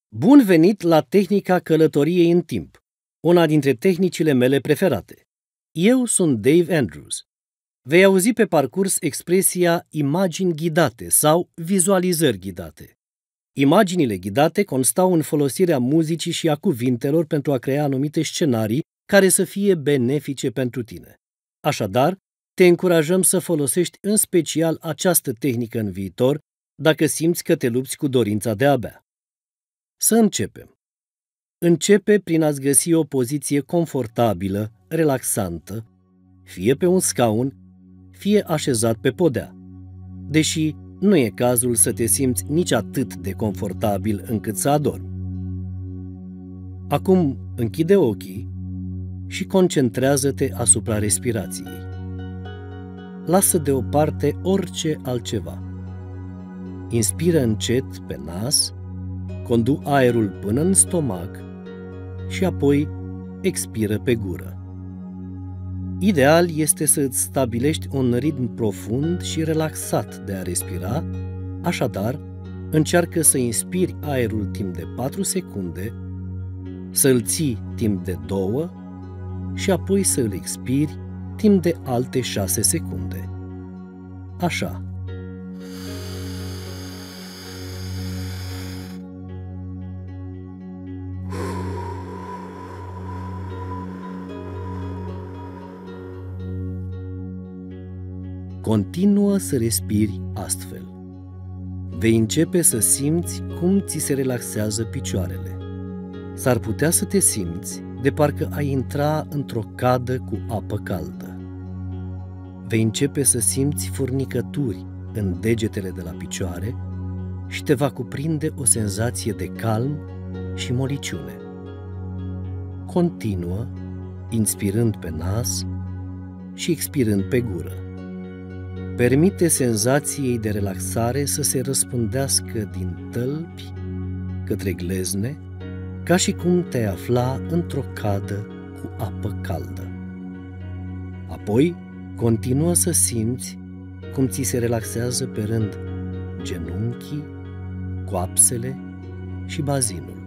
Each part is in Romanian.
Bun venit la tehnica călătoriei în timp, una dintre tehnicile mele preferate. Eu sunt Dave Andrews. Vei auzi pe parcurs expresia imagini ghidate sau vizualizări ghidate. Imaginile ghidate constau în folosirea muzicii și a cuvintelor pentru a crea anumite scenarii care să fie benefice pentru tine. Așadar, te încurajăm să folosești în special această tehnică în viitor dacă simți că te lupți cu dorința de a bea. Să începem. Începe prin a-ți găsi o poziție confortabilă, relaxantă, fie pe un scaun, fie așezat pe podea, deși nu e cazul să te simți nici atât de confortabil încât să adormi. Acum închide ochii și concentrează-te asupra respirației. Lasă deoparte orice altceva. Inspiră încet pe nas, condu aerul până în stomac și apoi expiră pe gură. Ideal este să îți stabilești un ritm profund și relaxat de a respira, așadar, încearcă să inspiri aerul timp de 4 secunde, să-l ții timp de 2 și apoi să îl expiri timp de alte 6 secunde. Așa. Continuă să respiri astfel. Vei începe să simți cum ți se relaxează picioarele. S-ar putea să te simți de parcă ai intra într-o cadă cu apă caldă. Vei începe să simți furnicături în degetele de la picioare și te va cuprinde o senzație de calm și moliciune. Continuă, inspirând pe nas și expirând pe gură. Permite senzației de relaxare să se răspândească din tălpi către glezne, ca și cum te-ai afla într-o cadă cu apă caldă. Apoi, continuă să simți cum ți se relaxează pe rând genunchii, coapsele și bazinul.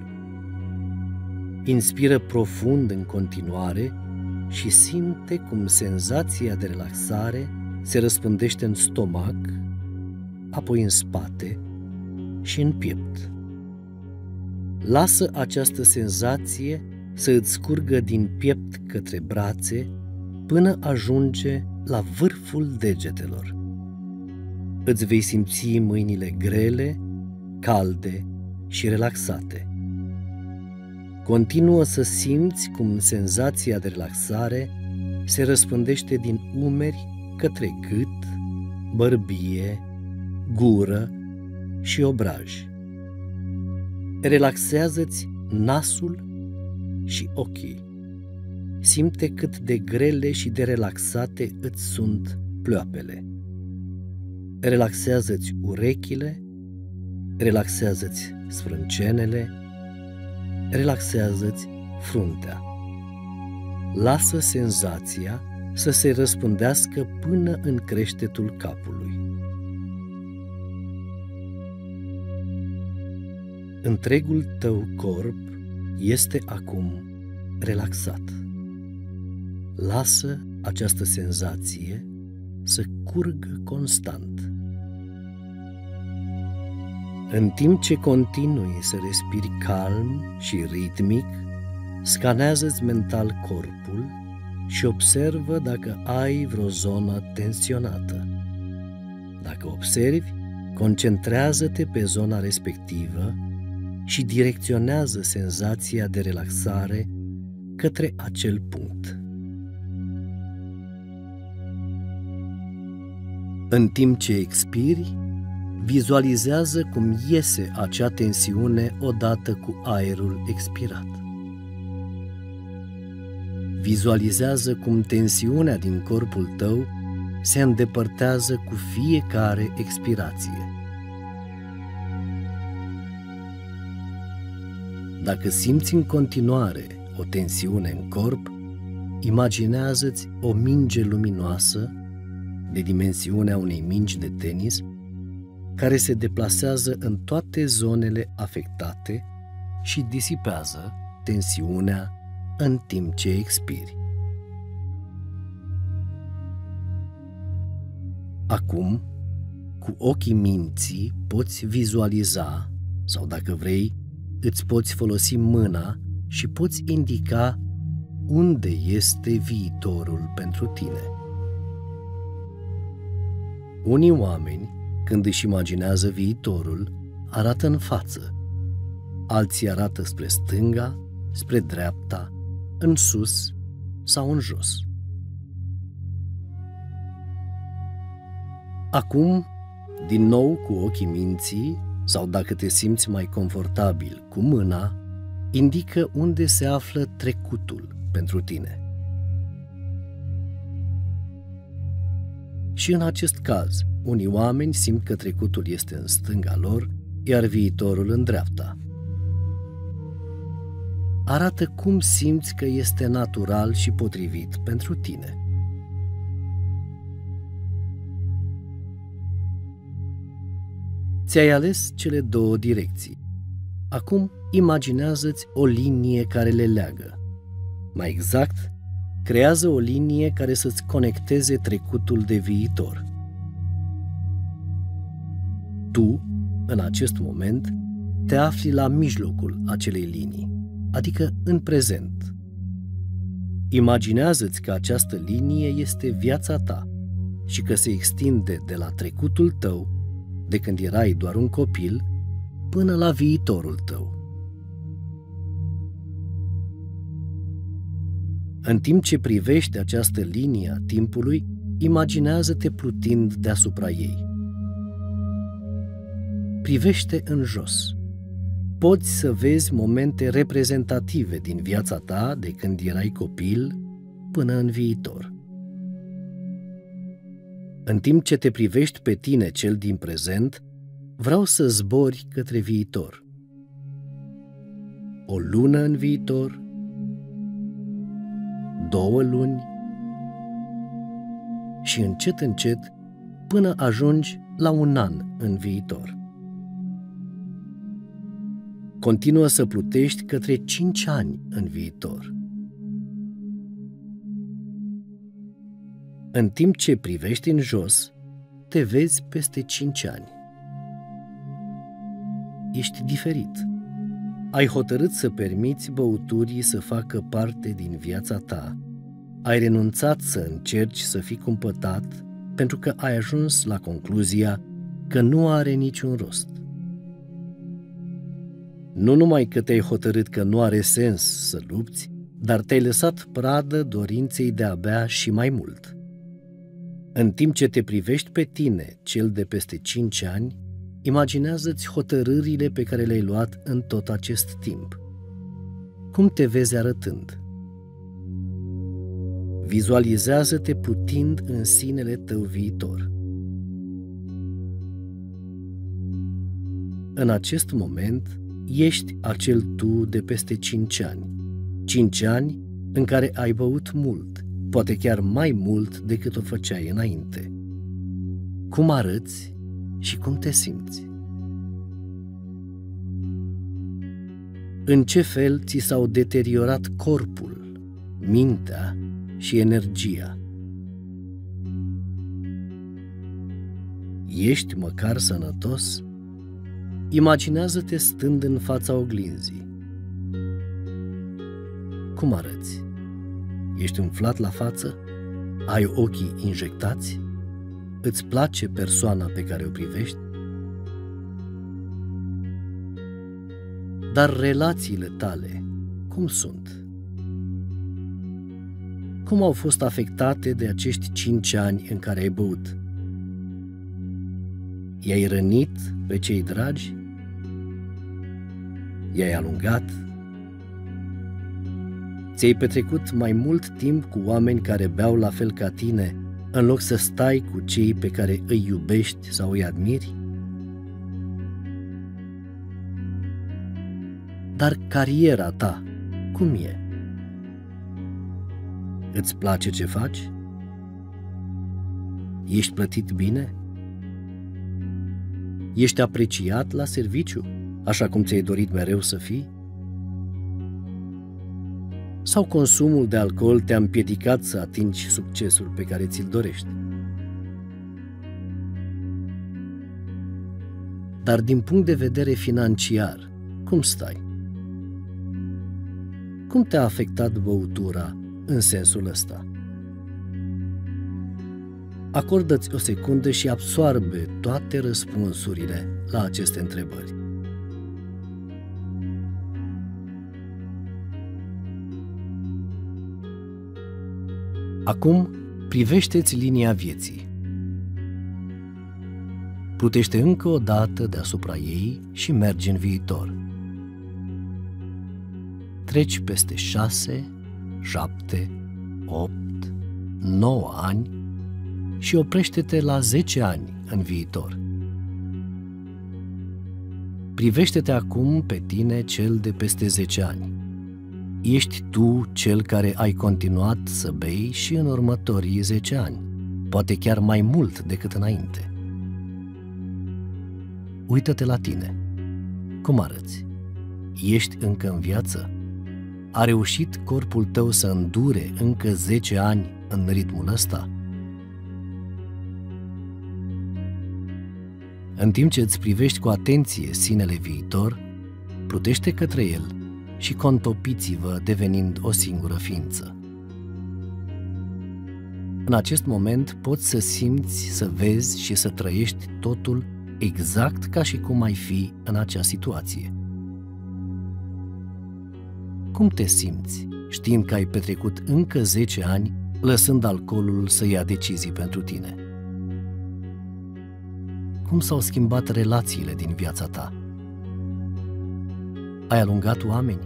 Inspiră profund în continuare și simte cum senzația de relaxare se răspândește în stomac, apoi în spate și în piept. Lasă această senzație să îți scurgă din piept către brațe până ajunge la vârful degetelor. Îți vei simți mâinile grele, calde și relaxate. Continuă să simți cum senzația de relaxare se răspândește din umeri către gât, bărbie, gură și obraj. Relaxează-ți nasul și ochii. Simte cât de grele și de relaxate îți sunt pleoapele. Relaxează-ți urechile, relaxează-ți sfrâncenele, relaxează-ți fruntea. Lasă senzația să se răspândească până în creștetul capului. Întregul tău corp este acum relaxat. Lasă această senzație să curgă constant. În timp ce continui să respiri calm și ritmic, scanează-ți mental corpul și observă dacă ai vreo zonă tensionată. Dacă observi, concentrează-te pe zona respectivă și direcționează senzația de relaxare către acel punct. În timp ce expiri, vizualizează cum iese acea tensiune odată cu aerul expirat. Vizualizează cum tensiunea din corpul tău se îndepărtează cu fiecare expirație. Dacă simți în continuare o tensiune în corp, imaginează-ți o minge luminoasă de dimensiunea unei mingi de tenis care se deplasează în toate zonele afectate și disipează tensiunea în timp ce expiri. Acum, cu ochii minții poți vizualiza, sau dacă vrei, îți poți folosi mâna și poți indica unde este viitorul pentru tine. Unii oameni, când își imaginează viitorul, arată în față, alții arată spre stânga, spre dreapta, în sus sau în jos. Acum, din nou cu ochii minții, sau dacă te simți mai confortabil cu mâna, indică unde se află trecutul pentru tine. Și în acest caz, unii oameni simt că trecutul este în stânga lor, iar viitorul în dreapta. Arată cum simți că este natural și potrivit pentru tine. Ți-ai ales cele două direcții. Acum imaginează-ți o linie care le leagă. Mai exact, creează o linie care să-ți conecteze trecutul de viitor. Tu, în acest moment, te afli la mijlocul acelei linii, adică în prezent. Imaginează-ți că această linie este viața ta și că se extinde de la trecutul tău, de când erai doar un copil, până la viitorul tău. În timp ce privești această linie a timpului, imaginează-te plutind deasupra ei. Privește în jos. Poți să vezi momente reprezentative din viața ta de când erai copil până în viitor. În timp ce te privești pe tine cel din prezent, vreau să zbori către viitor. O lună în viitor, 2 luni și încet, încet, până ajungi la 1 an în viitor. Continuă să plutești către 5 ani în viitor. În timp ce privești în jos, te vezi peste 5 ani. Ești diferit. Ai hotărât să permiți băuturii să facă parte din viața ta. Ai renunțat să încerci să fii cumpătat pentru că ai ajuns la concluzia că nu are niciun rost. Nu numai că te-ai hotărât că nu are sens să lupți, dar te-ai lăsat pradă dorinței de a bea și mai mult. În timp ce te privești pe tine, cel de peste 5 ani, imaginează-ți hotărârile pe care le-ai luat în tot acest timp. Cum te vezi arătând? Vizualizează-te plutind în sinele tău viitor. În acest moment, ești acel tu de peste 5 ani. 5 ani în care ai băut mult, poate chiar mai mult decât o făceai înainte. Cum arăți și cum te simți? În ce fel ți s-au deteriorat corpul, mintea și energia? Ești măcar sănătos? Imaginează-te stând în fața oglinzii. Cum arăți? Ești umflat la față? Ai ochii injectați? Îți place persoana pe care o privești? Dar relațiile tale, cum sunt? Cum au fost afectate de acești 5 ani în care ai băut? I-ai rănit pe cei dragi? I-ai alungat? Ți-ai petrecut mai mult timp cu oameni care beau la fel ca tine, în loc să stai cu cei pe care îi iubești sau îi admiri? Dar cariera ta, cum e? Îți place ce faci? Ești plătit bine? Ești apreciat la serviciu, așa cum ți-ai dorit mereu să fii? Sau consumul de alcool te-a împiedicat să atingi succesul pe care ți-l dorești? Dar din punct de vedere financiar, cum stai? Cum te-a afectat băutura în sensul ăsta? Acordă-ți o secundă și absoarbe toate răspunsurile la aceste întrebări. Acum, privește-ți linia vieții. Plutește încă o dată deasupra ei și mergi în viitor. Treci peste 6, 7, 8, 9 ani și oprește-te la 10 ani în viitor. Privește-te acum pe tine, cel de peste 10 ani. Ești tu cel care ai continuat să bei și în următorii 10 ani, poate chiar mai mult decât înainte. Uită-te la tine. Cum arăți? Ești încă în viață? A reușit corpul tău să îndure încă 10 ani în ritmul ăsta? În timp ce îți privești cu atenție sinele viitor, plutește către el și contopiți-vă devenind o singură ființă. În acest moment poți să simți, să vezi și să trăiești totul exact ca și cum ai fi în acea situație. Cum te simți știind că ai petrecut încă 10 ani lăsând alcoolul să ia decizii pentru tine? Cum s-au schimbat relațiile din viața ta? Ai alungat oameni?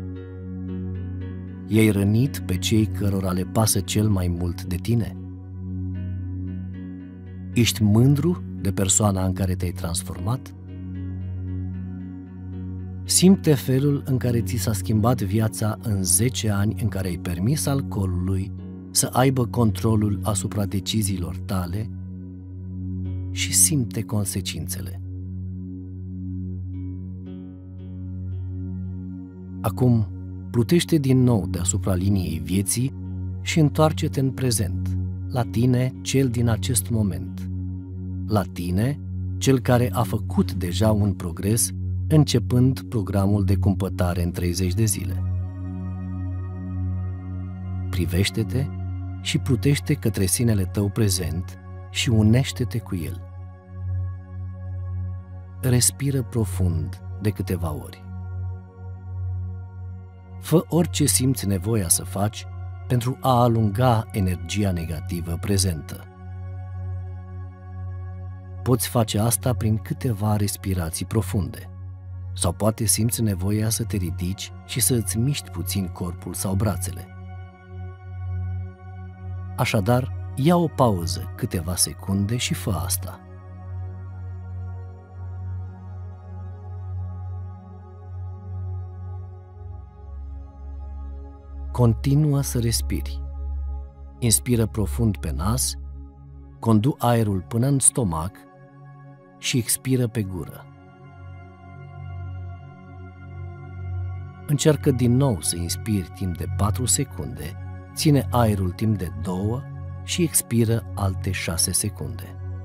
I-ai rănit pe cei cărora le pasă cel mai mult de tine? Ești mândru de persoana în care te-ai transformat? Simte felul în care ți s-a schimbat viața în 10 ani în care ai permis alcoolului să aibă controlul asupra deciziilor tale și simte consecințele. Acum, plutește din nou deasupra liniei vieții și întoarce-te în prezent, la tine, cel din acest moment. La tine, cel care a făcut deja un progres începând programul de cumpătare în 30 de zile. Privește-te și plutește către sinele tău prezent și unește-te cu el. Respiră profund de câteva ori. Fă orice simți nevoia să faci pentru a alunga energia negativă prezentă. Poți face asta prin câteva respirații profunde, sau poate simți nevoia să te ridici și să îți miști puțin corpul sau brațele. Așadar, ia o pauză câteva secunde și fă asta. Continuă să respiri. Inspiră profund pe nas, condu aerul până în stomac și expiră pe gură. Încearcă din nou să inspiri timp de 4 secunde, ține aerul timp de 2 și expiră alte 6 secunde.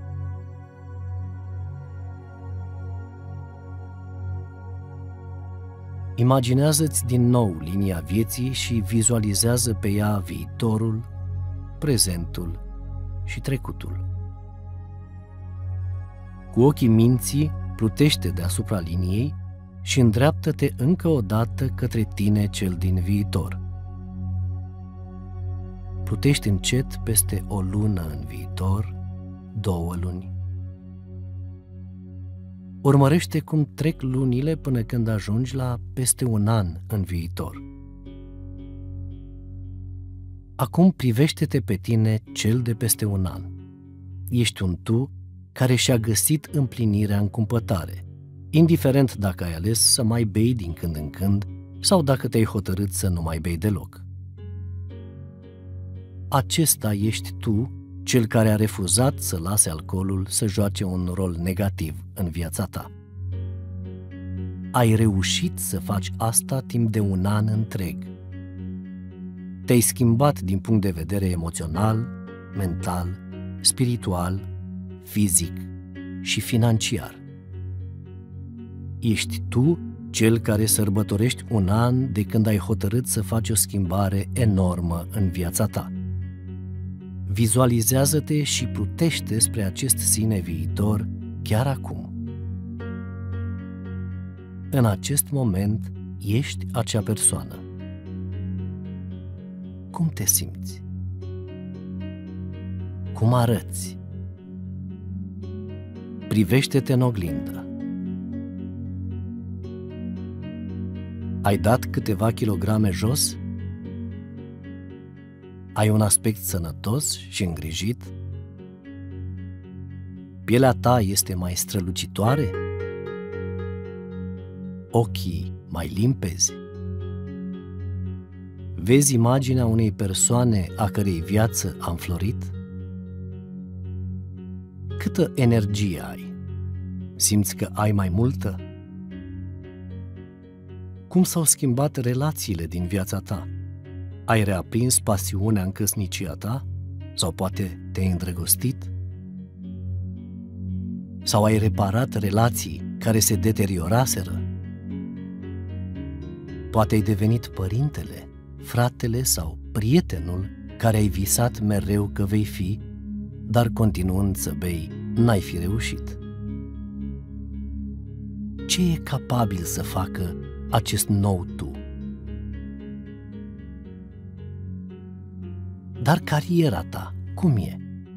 Imaginează-ți din nou linia vieții și vizualizează pe ea viitorul, prezentul și trecutul. Cu ochii minții, plutește deasupra liniei și îndreaptă-te încă o dată către tine cel din viitor. Plutești încet peste o lună în viitor, 2 luni. Urmărește cum trec lunile până când ajungi la peste 1 an în viitor. Acum privește-te pe tine cel de peste 1 an. Ești un tu care și-a găsit împlinirea în cumpătare, indiferent dacă ai ales să mai bei din când în când sau dacă te-ai hotărât să nu mai bei deloc. Acesta ești tu, cel care a refuzat să lase alcoolul să joace un rol negativ în viața ta. Ai reușit să faci asta timp de 1 an întreg. te-ai schimbat din punct de vedere emoțional, mental, spiritual, fizic și financiar. Ești tu cel care sărbătorești un an de când ai hotărât să faci o schimbare enormă în viața ta. Vizualizează-te și plutește spre acest sine viitor chiar acum. În acest moment ești acea persoană. Cum te simți? Cum arăți? Privește-te în oglindă. Ai dat câteva kilograme jos? Ai un aspect sănătos și îngrijit? Pielea ta este mai strălucitoare? Ochii mai limpezi? Vezi imaginea unei persoane a cărei viață a înflorit? Câtă energie ai? Simți că ai mai multă? Cum s-au schimbat relațiile din viața ta? Ai reaprins pasiunea în căsnicia ta? Sau poate te-ai îndrăgostit? Sau ai reparat relații care se deterioraseră? Poate ai devenit părintele, fratele sau prietenul care ai visat mereu că vei fi, dar continuând să bei, n-ai fi reușit. Ce e capabil să facă acest nou tu? Dar cariera ta, cum e?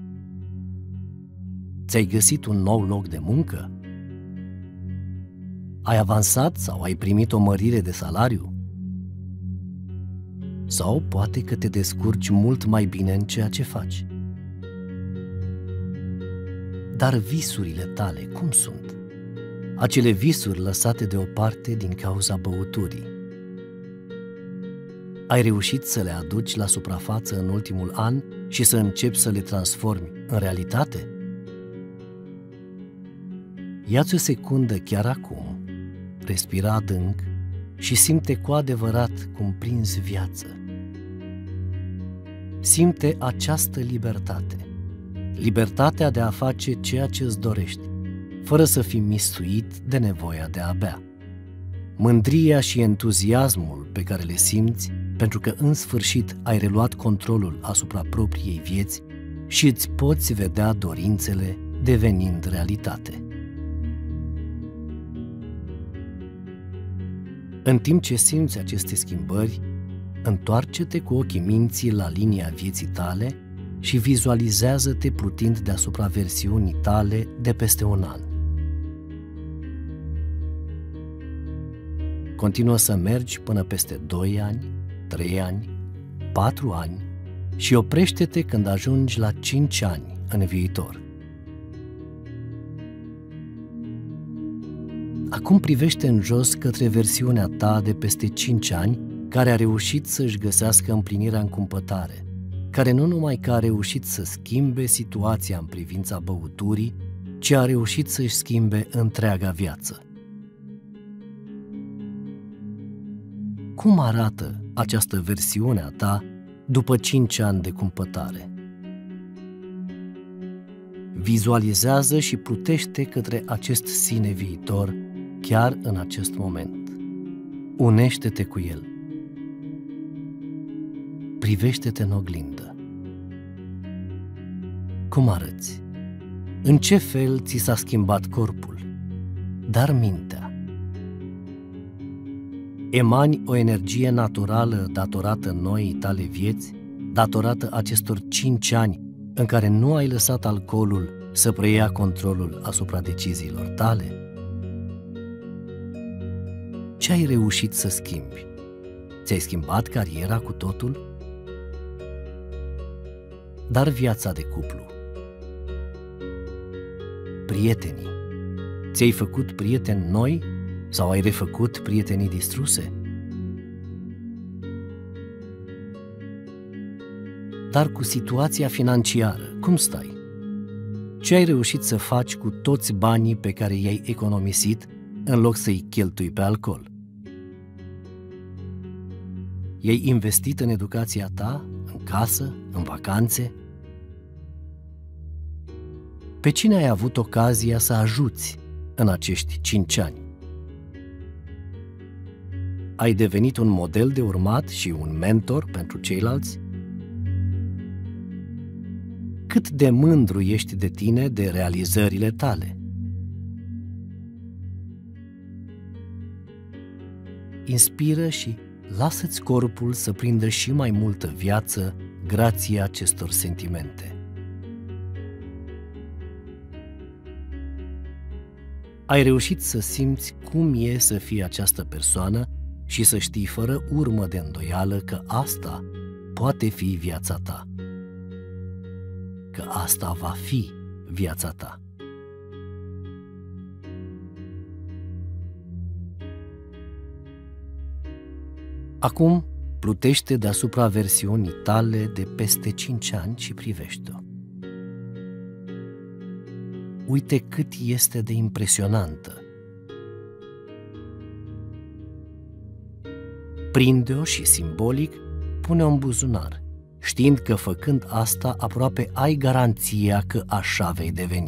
Ți-ai găsit un nou loc de muncă? Ai avansat sau ai primit o mărire de salariu? Sau poate că te descurci mult mai bine în ceea ce faci? Dar visurile tale, cum sunt? Acele visuri lăsate deoparte din cauza băuturii. Ai reușit să le aduci la suprafață în ultimul an și să începi să le transformi în realitate? Ia-ți o secundă chiar acum, respira adânc și simte cu adevărat cum prinzi viață. Simte această libertate, libertatea de a face ceea ce îți dorești, fără să fii mistuit de nevoia de a bea. Mândria și entuziasmul pe care le simți pentru că în sfârșit ai reluat controlul asupra propriei vieți și îți poți vedea dorințele devenind realitate. În timp ce simți aceste schimbări, întoarce-te cu ochii minții la linia vieții tale și vizualizează-te plutind deasupra versiunii tale de peste un an. Continuă să mergi până peste 2 ani, 3 ani, 4 ani și oprește-te când ajungi la 5 ani în viitor. Acum privește în jos către versiunea ta de peste 5 ani care a reușit să-și găsească împlinirea în cumpătare, care nu numai că a reușit să schimbe situația în privința băuturii, ci a reușit să-și schimbe întreaga viață. Cum arată această versiune a ta după 5 ani de cumpătare? Vizualizează și plutește către acest sine viitor chiar în acest moment. Unește-te cu el. Privește-te în oglindă. Cum arăți? În ce fel ți s-a schimbat corpul? Dar mintea? Emani o energie naturală datorată noii tale vieți, datorată acestor 5 ani în care nu ai lăsat alcoolul să preia controlul asupra deciziilor tale? Ce ai reușit să schimbi? Ți-ai schimbat cariera cu totul? Dar viața de cuplu? Prietenii? Ți-ai făcut prieteni noi sau ai refăcut prietenii distruse? Dar cu situația financiară, cum stai? Ce ai reușit să faci cu toți banii pe care i-ai economisit în loc să-i cheltui pe alcool? I-ai investit în educația ta, în casă, în vacanțe? Pe cine ai avut ocazia să ajuți în acești 5 ani? Ai devenit un model de urmat și un mentor pentru ceilalți? Cât de mândru ești de tine, de realizările tale? Inspiră și lasă-ți corpul să prindă și mai multă viață grație acestor sentimente. Ai reușit să simți cum e să fii această persoană și să știi fără urmă de îndoială că asta poate fi viața ta. Că asta va fi viața ta. Acum plutește deasupra versiunii tale de peste 5 ani și privește-o. Uite cât este de impresionantă. Prinde-o și simbolic pune-o în buzunar, știind că făcând asta aproape ai garanția că așa vei deveni.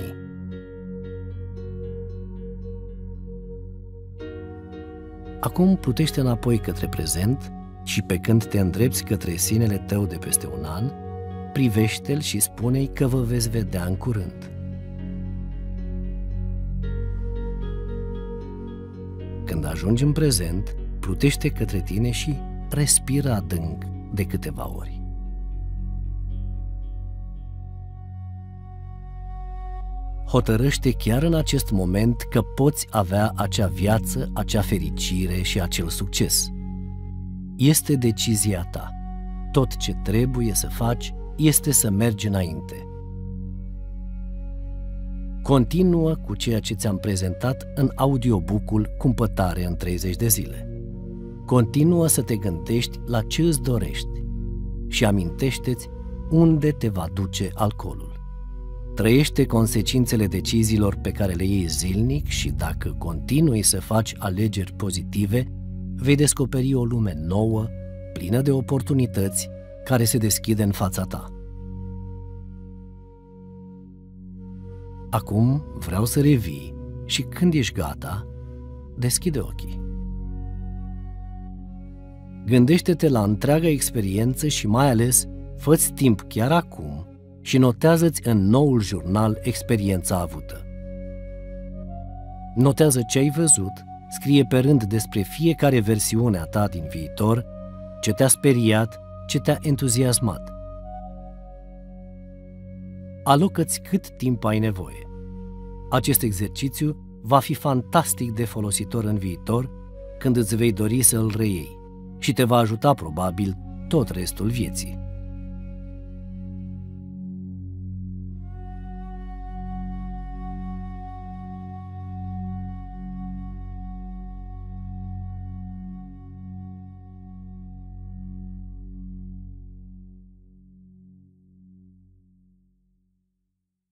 Acum plutește înapoi către prezent și pe când te îndrepți către sinele tău de peste un an, privește-l și spune-i că vă veți vedea în curând. Când ajungi în prezent, plutește către tine și respiră adânc de câteva ori. Hotărăște chiar în acest moment că poți avea acea viață, acea fericire și acel succes. Este decizia ta. Tot ce trebuie să faci este să mergi înainte. Continuă cu ceea ce ți-am prezentat în audiobook-ul Cumpătare în 30 de zile. Continuă să te gândești la ce îți dorești și amintește-ți unde te va duce alcoolul. Trăiește consecințele deciziilor pe care le iei zilnic și dacă continui să faci alegeri pozitive, vei descoperi o lume nouă, plină de oportunități, care se deschide în fața ta. Acum vreau să revii și când ești gata, deschide ochii. Gândește-te la întreaga experiență și mai ales fă-ți timp chiar acum și notează-ți în noul jurnal experiența avută. Notează ce ai văzut, scrie pe rând despre fiecare versiune a ta din viitor, ce te-a speriat, ce te-a entuziasmat. Alocă-ți cât timp ai nevoie. Acest exercițiu va fi fantastic de folositor în viitor când îți vei dori să îl reiei și te va ajuta probabil tot restul vieții.